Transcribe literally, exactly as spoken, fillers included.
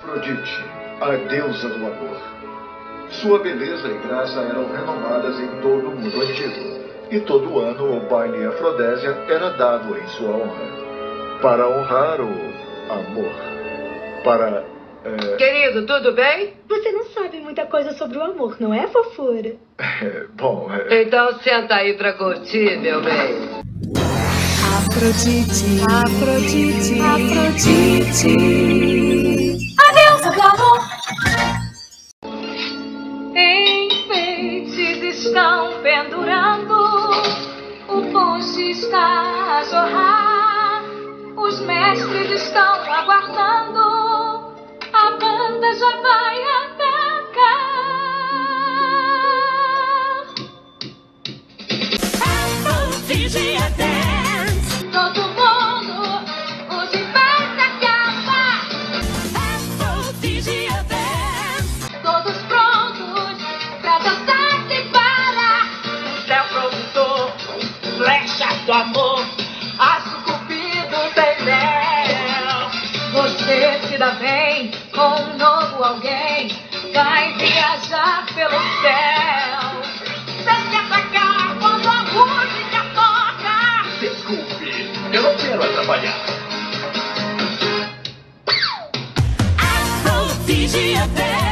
Afrodite, a deusa do amor. Sua beleza e graça eram renomadas em todo o mundo antigo, e todo ano o baile Afrodésia era dado em sua honra, para honrar o amor, para... É... Querido, tudo bem? Você não sabe muita coisa sobre o amor, não é, fofura? É, bom... É... Então senta aí pra curtir, meu bem. Afrodite, Afrodite, Afrodite, a deusa do amor. Enfeites estão pendurando, o ponche está a jorrar, os mestres estão aguardando, a banda já vai atacar. Afrodite a dance, todo mundo, o de festa acaba. Afrodite a dance, todos prontos pra dançar sem parar. O céu produtor, flecha do amor, aço cupido tem mel. Você se dá bem com um novo alguém, vai viajar pelo céu. Sem se atacar quando a música toca. Desculpe, eu não quero atrapalhar. Afrodite a dance.